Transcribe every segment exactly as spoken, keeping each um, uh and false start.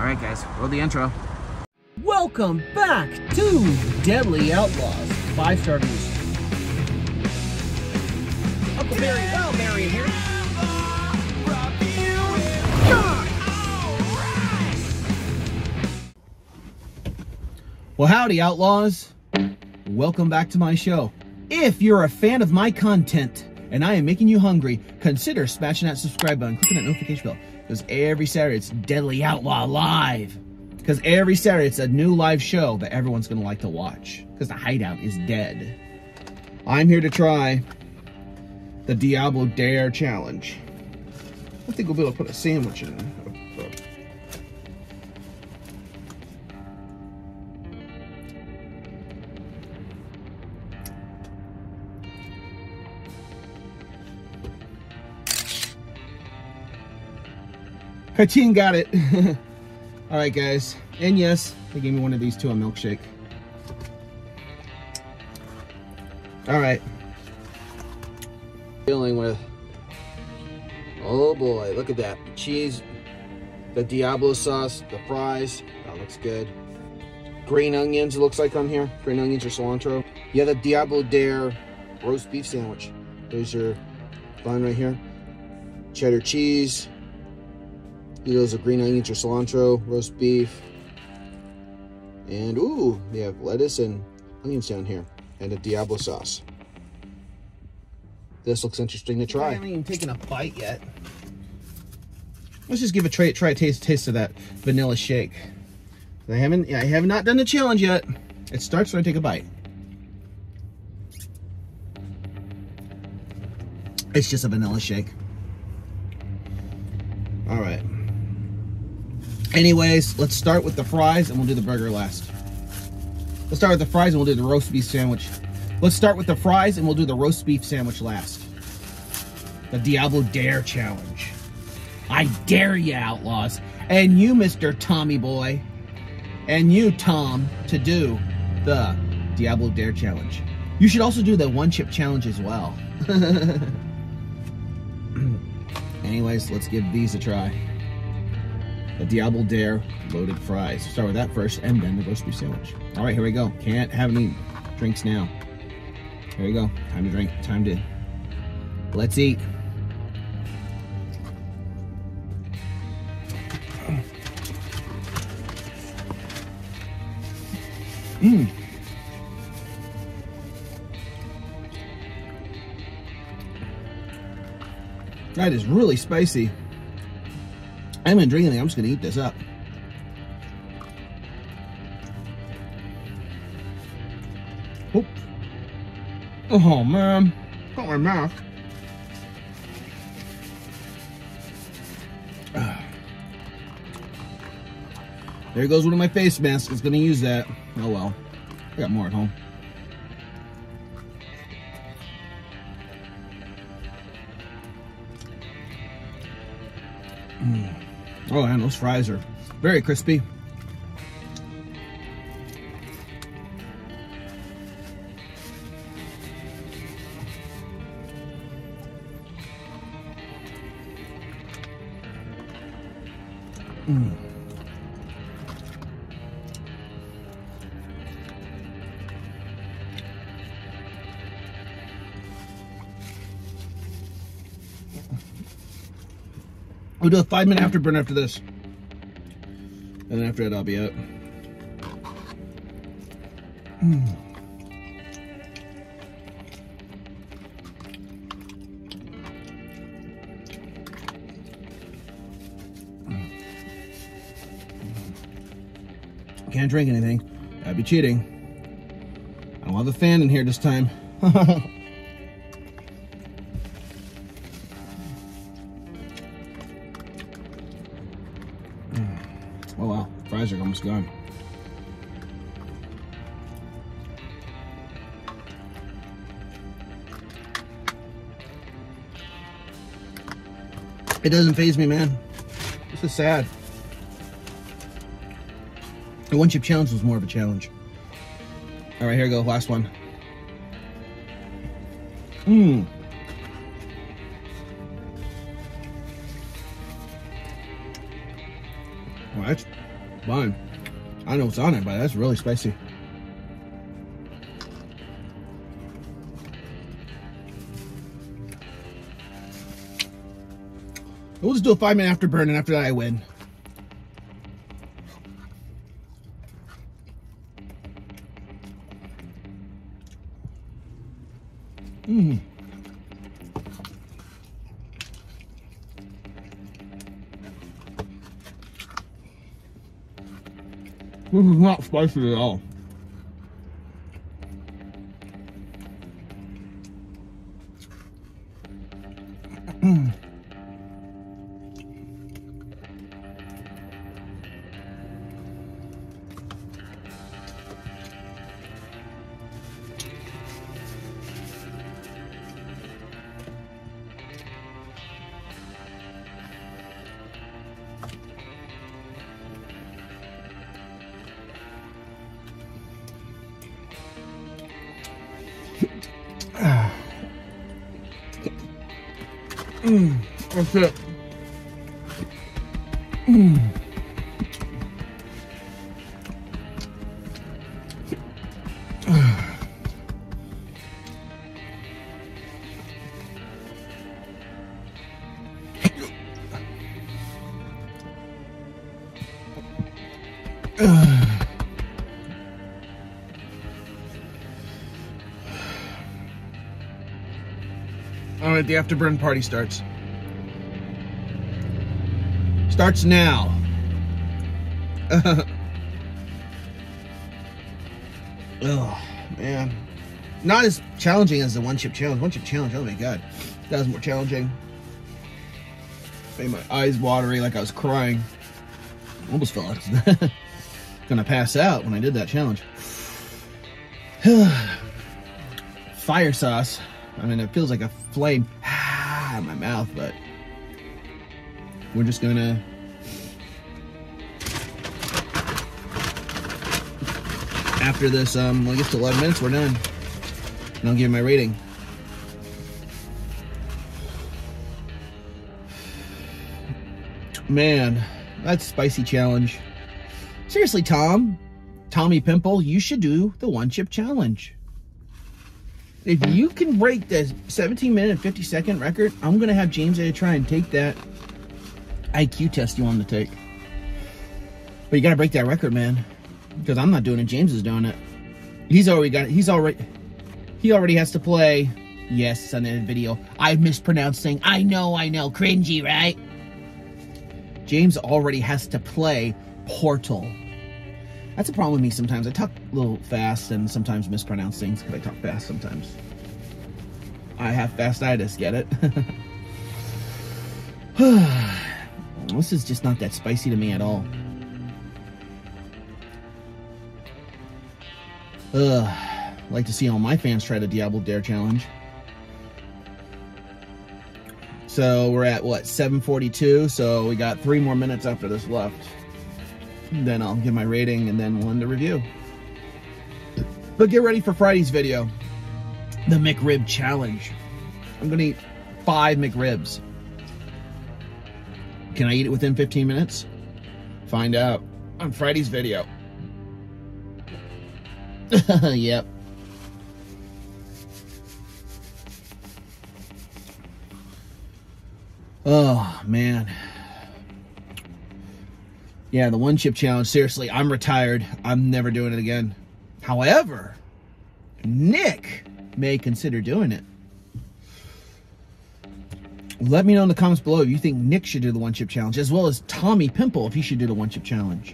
right, guys, roll the intro. Welcome back to Deadly Outlaws. Five star reviews. Uncle Barry, well, Barry here. Well, howdy, Outlaws. Welcome back to my show. If you're a fan of my content and I am making you hungry, consider smashing that subscribe button, clicking that notification bell, because every Saturday it's Deadly Outlaw Live. Because every Saturday it's a new live show that everyone's going to like to watch, because the hideout is dead. I'm here to try the Diablo Dare Challenge. I think we'll be able to put a sandwich in there. Kachin got it. All right, guys. And yes, they gave me one of these too, a milkshake. All right. Dealing with, oh boy, look at that. The cheese, the Diablo sauce, the fries. That looks good. Green onions, it looks like on here. Green onions or cilantro. Yeah, the Diablo Dare roast beef sandwich. There's your bun right here. Cheddar cheese. Those are green onions or cilantro, roast beef. And ooh, they have lettuce and onions down here. And a Diablo sauce. This looks interesting to try. I haven't even taken a bite yet. Let's just give a try, try a taste taste of that vanilla shake. I haven't I have not done the challenge yet. It starts when I take a bite. It's just a vanilla shake. All right. Anyways, let's start with the fries and we'll do the burger last. Let's start with the fries and we'll do the roast beef sandwich. Let's start with the fries and we'll do the roast beef sandwich last. The Diablo Dare Challenge. I dare you, Outlaws. And you, Mister Tommy Boy. And you, Tom, to do the Diablo Dare Challenge. You should also do the one chip challenge as well. Anyways, let's give these a try. The Diablo Dare loaded fries. Start with that first, and then the roast beef sandwich. All right, here we go. Can't have any drinks now. Here we go. Time to drink. Time to. Let's eat. Mmm. That is really spicy. I haven't drinking anything. I'm just going to eat this up. Oop. Oh, man. Got my mouth. There goes one of my face masks. It's going to use that. Oh, well. I got more at home. Mm. Oh, man, those fries are very crispy. Mm. We'll do a five minute afterburn after this. And then after that, I'll be out. Mm. Can't drink anything. That'd be cheating. I don't have a fan in here this time. Oh wow, fries are almost gone. It doesn't faze me, man. This is sad. The one chip challenge was more of a challenge. All right, here we go, last one. Mmm. What? Fine. I don't know what's on it, but that's really spicy. We'll just do a five minute afterburn, and after that I win. Mmm. This is not spicy at all. Mm, that's it. Mm. All right, the afterburn party starts. Starts now. Oh, man. Not as challenging as the one chip challenge. One chip challenge, oh my god. That was more challenging. Made my eyes watery like I was crying. Almost felt like I was gonna pass out when I did that challenge. Fire sauce. I mean, it feels like a flame in my mouth, but we're just gonna after this, um, when it gets to eleven minutes, we're done. And I'll give you my rating. Man, that's a spicy challenge. Seriously, Tom, Tommy Pimple, you should do the one chip challenge. If you can break the seventeen minute and fifty second record, I'm going to have James A try and take that I Q test you want him to take. But you got to break that record, man. Because I'm not doing it. James is doing it. He's already got it. He's already, he already has to play. Yes, on the video. I mispronounced thing. I know, I know. Cringy, right? James already has to play Portal. That's a problem with me sometimes. I talk a little fast and sometimes mispronounce things because I talk fast sometimes. I have fastitis, get it? This is just not that spicy to me at all. Ugh. I'd like to see all my fans try the Diablo Dare challenge. So we're at, what, seven forty-two? So we got three more minutes after this left. Then I'll give my rating and then we'll end the review. But get ready for Friday's video. The McRib challenge. I'm going to eat five McRibs. Can I eat it within fifteen minutes? Find out on Friday's video. Yep. Oh, man. Yeah, the one chip challenge, seriously, I'm retired. I'm never doing it again. However, Nick may consider doing it. Let me know in the comments below if you think Nick should do the one chip challenge, as well as Tommy Pimple if he should do the one chip challenge.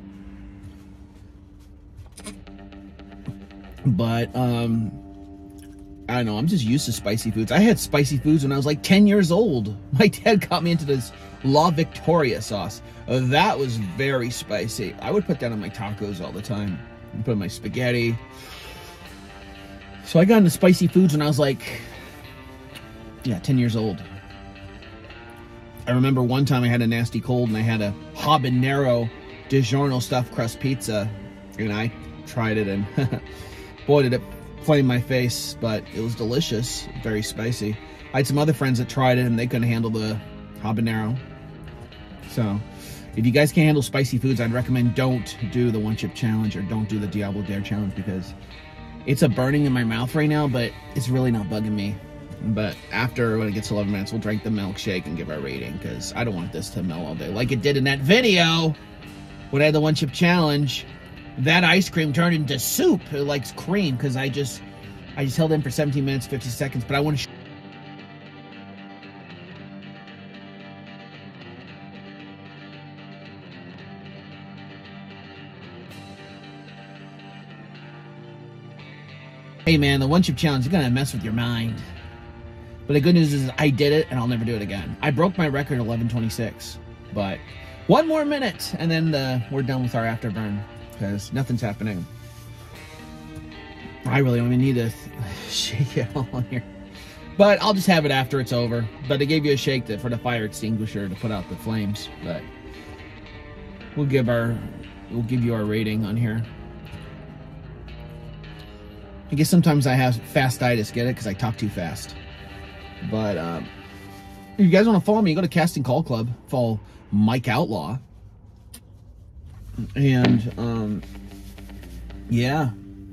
But, um, I don't know, I'm just used to spicy foods. I had spicy foods when I was like ten years old. My dad got me into this La Victoria sauce. Uh, that was very spicy. I would put that on my tacos all the time. And put on my spaghetti. So I got into spicy foods when I was like, yeah, ten years old. I remember one time I had a nasty cold and I had a habanero DiGiorno stuffed crust pizza. And I tried it and boy, did it flame my face, but it was delicious, very spicy. I had some other friends that tried it and they couldn't handle the habanero. So, If you guys can't handle spicy foods, I'd recommend don't do the one chip challenge or don't do the Diablo Dare challenge, because it's a burning in my mouth right now, but it's really not bugging me. But after, when it gets to eleven minutes, we'll drink the milkshake and give our rating, because I don't want this to melt all day like it did in that video when I had the one chip challenge. That ice cream turned into soup, like cream, because I just I just held in for seventeen minutes, fifty seconds. But I want to hey man, the one chip challenge is gonna mess with your mind. But the good news is I did it and I'll never do it again. I broke my record eleven twenty-six, but one more minute and then the, we're done with our afterburn, because nothing's happening. I really only need to shake it all on here, but I'll just have it after it's over. But they gave you a shake to, for the fire extinguisher to put out the flames. But we'll give our we'll give you our rating on here. I guess sometimes I have fastitis, get it? Because I talk too fast. But um, if you guys want to follow me, go to Casting Call Club, follow Mike Outlaw. And, um, yeah.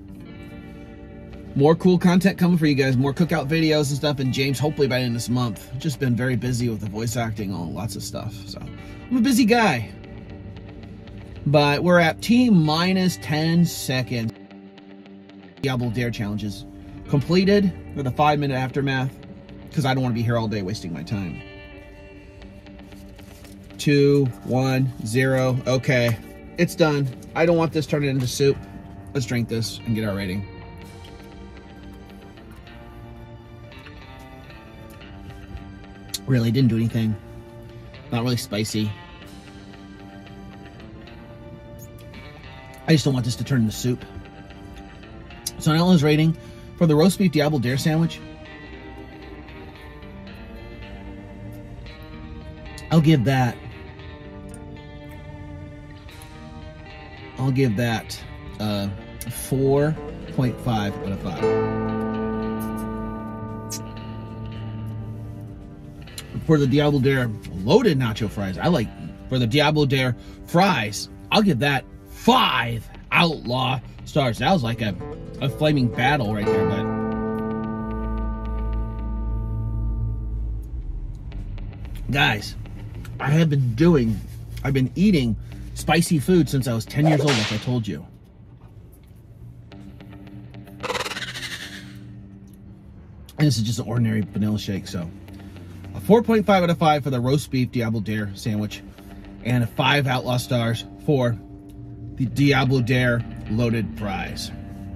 More cool content coming for you guys. More cookout videos and stuff. And James, hopefully by the end of this month. Just been very busy with the voice acting on lots of stuff. So, I'm a busy guy. But we're at T minus ten seconds. Diablo Dare challenges completed with a five minute aftermath, because I don't want to be here all day wasting my time. Two, one, zero. Okay, it's done. I don't want this turned into soup. Let's drink this and get our rating. Really didn't do anything. Not really spicy. I just don't want this to turn into soup. So Outla's rating for the roast beef Diablo Dare sandwich, I'll give that, I'll give that uh, four point five out of five. For the Diablo Dare loaded nacho fries, I like, for the Diablo Dare fries, I'll give that five Outlaw stars. That was like a, a flaming battle right there, but guys, I have been doing, I've been eating spicy food since I was ten years old, like I told you. And this is just an ordinary vanilla shake, so a four point five out of five for the roast beef Diablo Dare sandwich, and a five Outlaw stars for the Diablo Dare loaded fries.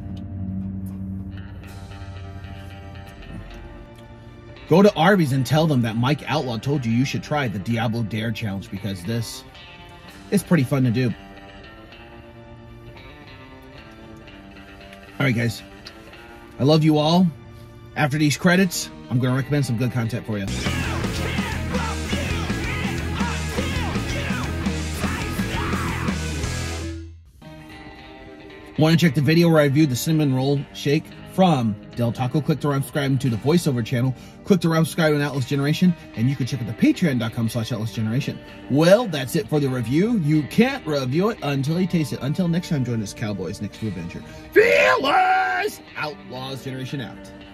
Go to Arby's and tell them that Mike Outlaw told you you should try the Diablo Dare challenge, because this is pretty fun to do. Alright guys, I love you all. After these credits, I'm going to recommend some good content for you. Want to check the video where I reviewed the cinnamon roll shake from Del Taco? Click to subscribe to the voiceover channel. Click to subscribe on Atlas Generation, and you can check out the patreon dot com slash Atlas Generation. Well, that's it for the review. You can't review it until you taste it. Until next time, join us Cowboys next to adventure. Fearless Outlaws Generation out.